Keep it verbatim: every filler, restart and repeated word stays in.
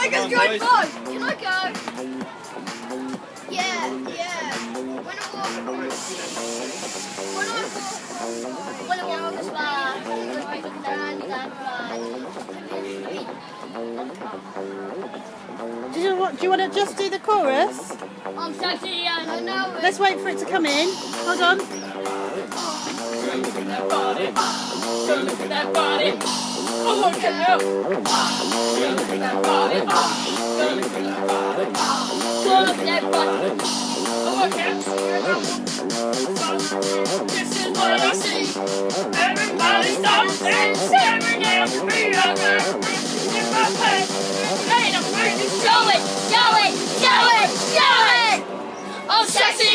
I just drive by. Can I go? Yeah, yeah. When I walk, when I walk, when I walk on the spa, when I down, you got Do you want? Do you want to just do the chorus? I'm sexy and I know it. Let's wait for it to come in. Hold on. Go look at that body. Go look at that body. Oh, look out. Go look at that body. Go look at that body. Go look at that body. Oh, look out. This is what I see. Everybody starts dancing again. Me, I'm in my face. Hey, I'm ready to Show it, show it, show it, show it. I'm sexy.